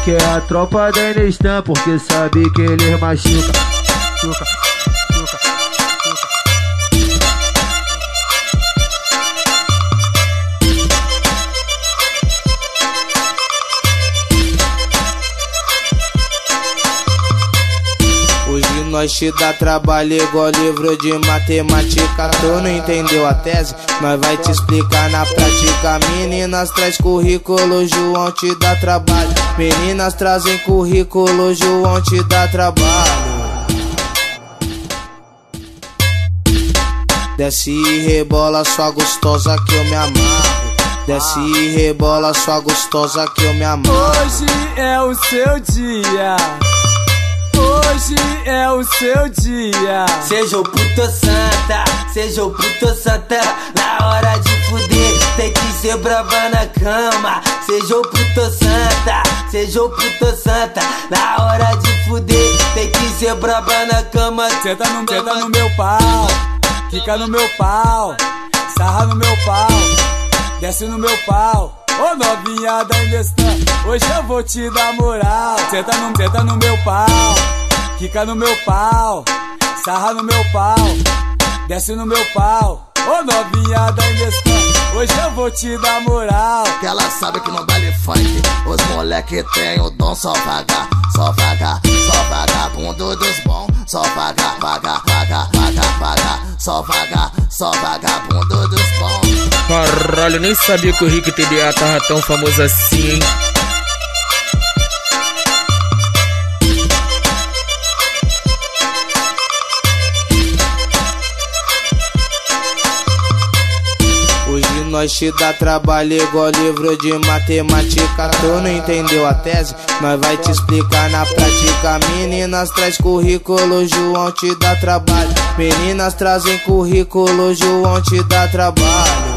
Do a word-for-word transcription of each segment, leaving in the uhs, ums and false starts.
quer a tropa da Inestan, porque sabe que eles machuca. Chuca, chuca, chuca. Hoje nós te dá trabalho igual livro de matemática. Tu não entendeu a tese? Nós vai te explicar na prática. Meninas traz currículo, João te dá trabalho. Meninas trazem currículo, João te dá trabalho. Desce e rebola sua gostosa que eu me amarro. Desce e rebola sua gostosa que eu me amarro. Hoje é o seu dia. Hoje é o seu dia. Seja o puto santa, seja o puto santa. Na hora de fuder, tem que ser brava na cama. Seja o puto santa, seja o puto santa. Na hora de fuder, tem que ser brava na cama. Senta no, senta no meu pau, fica no meu pau, sarra no meu pau, desce no meu pau. Ô novinha da Inestan, hoje eu vou te dar moral. Senta no, senta no meu pau, fica no meu pau, sarra no meu pau, desce no meu pau. Ô novinha da Inestan, hoje eu vou te dar moral. Que ela sabe que no baile funk os moleque tem o dom. Só vaga, só vaga, só vagabundo dos bons. Só vaga, vaga, vaga, vaga, vaga. Só vaga, só vagabundo dos bons. Caralho, nem sabia que o Rick T D A tava tão famoso assim, hein? Hoje nós te dá trabalho igual livro de matemática. Tu não entendeu a tese? Nós vai te explicar na prática. Meninas traz currículo, João te dá trabalho. Meninas trazem currículo, João te dá trabalho.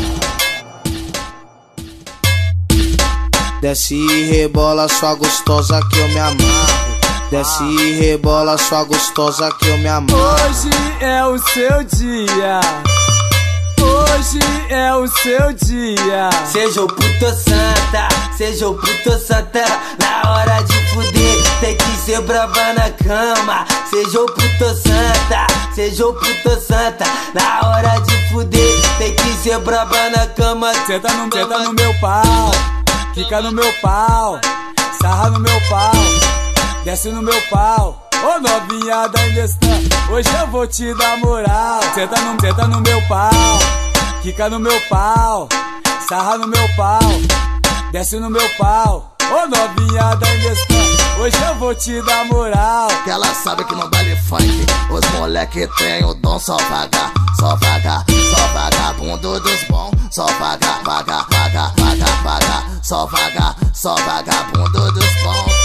Desce e rebola sua gostosa que eu me amarro. Desce e rebola sua gostosa que eu me amarro. Hoje é o seu dia. Hoje é o seu dia. Seja o puto santa, seja o puto santa. Na hora de fuder, tem que ser brava na cama. Seja o puto santa, seja o puto santa. Na hora de fuder, tem que ser brava na cama. Senta no, senta no meu pau, fica no meu pau, sarra no meu pau, desce no meu pau. Ô novinha da Inestan, hoje eu vou te dar moral. Senta no, senta no meu pau, fica no meu pau, sarra no meu pau, desce no meu pau. Ô novinha da Inestan, hoje eu vou te dar moral. Que ela sabe que no baile funk os moleque tem o dom. Só vaga, só vaga, só vagabundo dos bons. Só vaga, vaga, vaga, vaga, vaga. Só vaga, só vagabundo dos bons.